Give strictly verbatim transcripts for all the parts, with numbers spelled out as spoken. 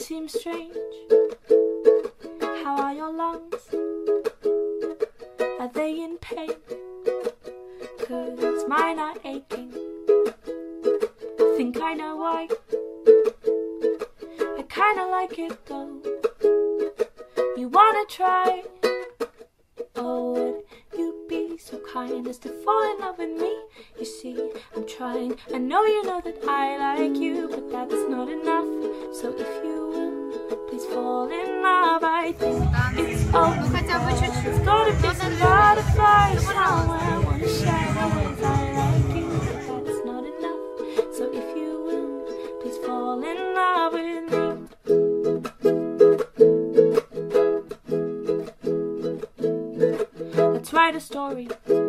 seems strange. How are your lungs? Are they in pain? 'Cause mine are aching. I think I know why. I kinda like it though. You wanna try? Oh, would you be so kind as to fall in love with me? You see, I'm trying. I know you know that I like you, but that's not enough. So if you will, please fall in love. I think it's over. There's gotta be some butterflies somewhere. I wanna share with I like you, but that's not enough. So if you will, please fall in love with me. Let's write a story.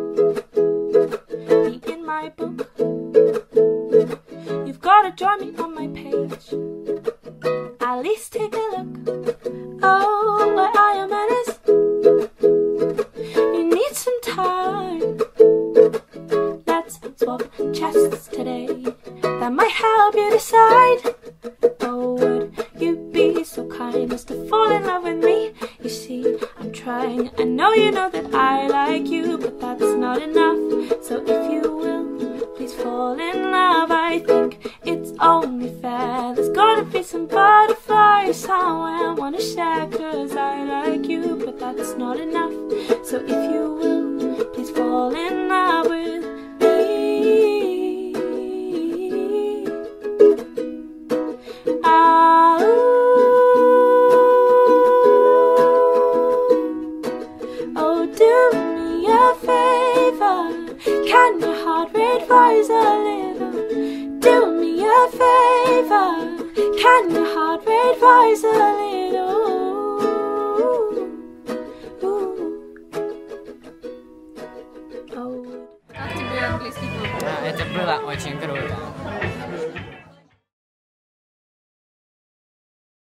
Be in my book. You've gotta join me on my page. At least take a look. Oh, where I am menace. You need some time. Let's swap chests today. That might help you decide. Oh, would you be so kind as to fall in love with me? You see, I'm trying. I know you know that I like you, but that's not enough. So if you will, please fall in love. I think it's only fair. There's gotta be some butterflies somewhere I wanna share. 'Cause I like you, but that's not enough. So if you will, please fall in love with me. Ah, oh, do me a favor. Can your heart rate rise a little? Do me a favor. Can your heart rate rise a little? Oh. Это было очень круто.